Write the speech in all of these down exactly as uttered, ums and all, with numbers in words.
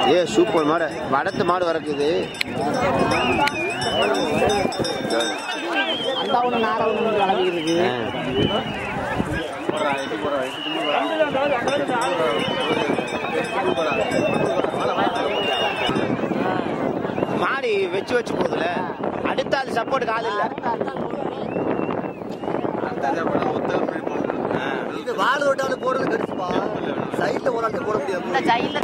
ஏ super மாடு, வடத்து மாடு வரக்குது. மாடி வச்சு வச்சு போகுதுல, அடுத்த அது சப்போர்ட் கால் இல்ல. இது வாழை விட்டால போடுறது கடிச்சுப்பா, சைட்ல ஓடாட்டு போட முடியாது. சைட்ல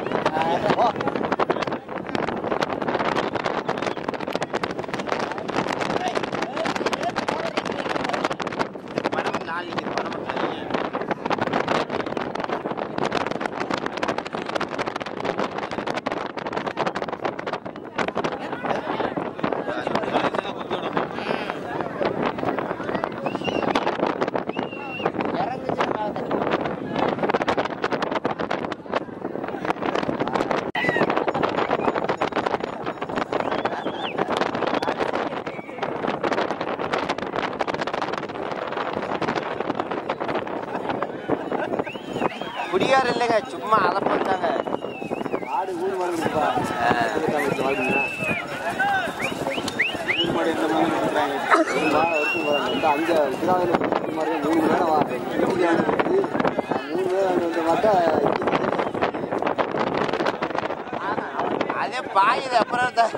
குடியார் இல்லைங்க, சும்மா அதை பண்ணாங்க. ஆடு ஊர் மாடு இருக்குப்பா, அங்கே மாதிரி மூணு மணி நேரம் வா மூணு நேரம் வந்து பார்த்தா அதே பாயுது. அப்புறம் தான்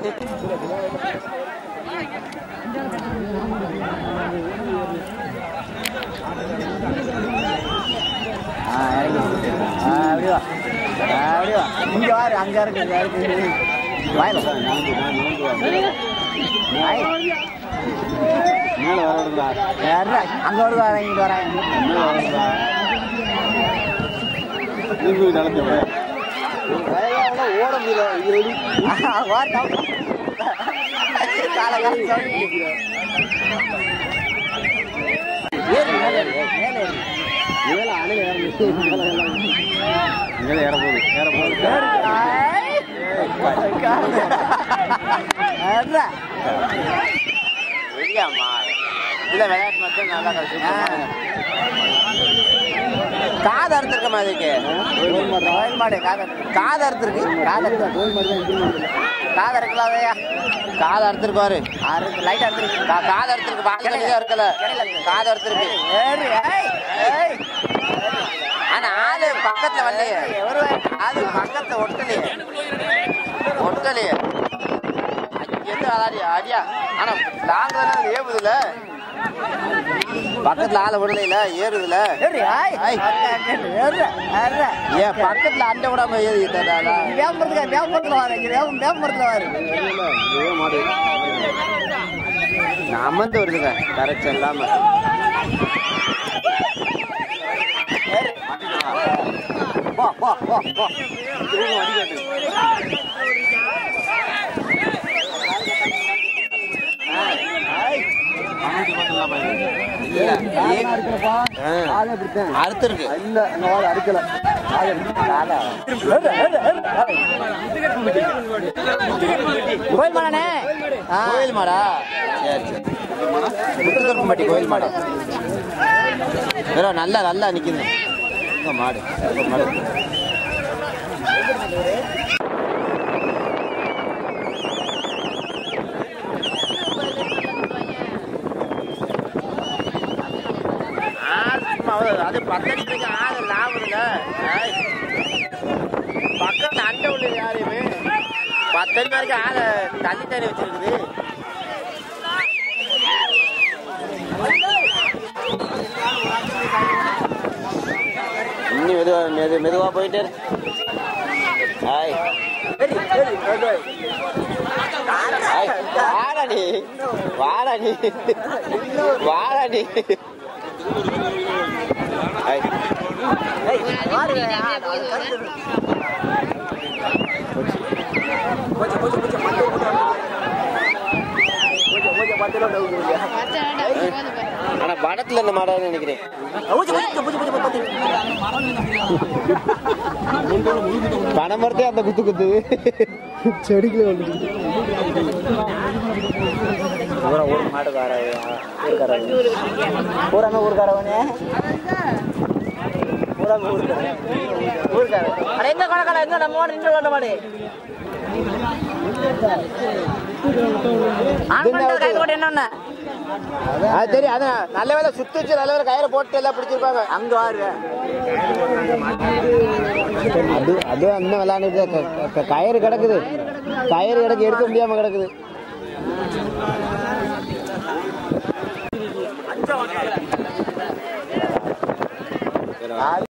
அப்படியா அப்படியா இங்கே வாரு, அங்கே இருக்கு இருக்கு வாயில மேலே வர விடுறா யாரா அங்கே வருது வர இங்கிட்டு வரேன் நடந்து ஓட முடியல. மேல அணை மேல ஏற போகுது ஏற போகுது வெளியாம்மா இல்லை விளையாட்டு மட்டும் நல்லா கிடைச்சு. காது அறுத்துருக்க மாதிரிக்கு கோயில் மாடு காது காது அறுத்துருக்கு. காது காது அறுக்கலாதையா, காது அறுத்துருக்காரு. அறுக்கு லைட் அறுத்துருக்கு, காது அறுத்துருக்கு. வாங்கலையா இருக்கல, காது அறுத்துருக்கு. ஆனா ஆளு பக்கத்துல வரலையே, ஆளு பக்கத்துல ஒட்டலையே ஒட்டலையே அங்கிருந்து அதாடி அடியா. ஆனா லாங் தானே ஏவுதுல, பக்கத்துல ஆளை விடல ஏறுதுல. ஏன் பக்கத்துல அண்டை விடாம ஏறி வேம்பரத்துல வேம்பரத்துல வாரு வேம்பரத்துல வாரு அமர்ந்து வருதுங்க கரைச்சி இல்லாம. அறுத்துருக்கு இல்ல அறுக்கல கோயில் மாடானே, கோயில் மாடா. முத்துக்கருப்பம்பட்டி கோயில் மாடு வெறும் நல்லா நல்லா நிக்குது மாடு மாடு. அது பத்தடிக்கு ஆளு லாபம்ல, பக்கத்துல அண்டை உள்ள யாரையுமே பத்தடி வரைக்கும் ஆளை தள்ளி தண்ணி வச்சிருக்குது. இன்னும் மெதுவா மெது மெதுவா போயிட்டு வாடா நீ வாடா நீ வாடா நீ. ஆனா படத்துல இந்த மாடான்னு நினைக்கிறேன். பணமரத்தே அந்த குத்து குத்து செடிக்குள்ள ஒரு மாடுக்கார ஊருக்காரவனே ஊருக்காரு அட எங்க கணக்கால எங்க நம்ம ஓட நின்று ஓட மாடு ஆன் பண்ண கை போட்டு என்னன்னா அது தெரியும் அதான் நல்ல வேலை சுத்தி வச்சு நல்ல வேலை கயிறை போட்டு எல்லாம் பிடிச்சிருப்பாங்க அங்க வாரு அது அது அந்த விளையாண்டு கயிறு கிடக்குது கயிறு கிடக்கு எடுக்க முடியாம கிடக்குது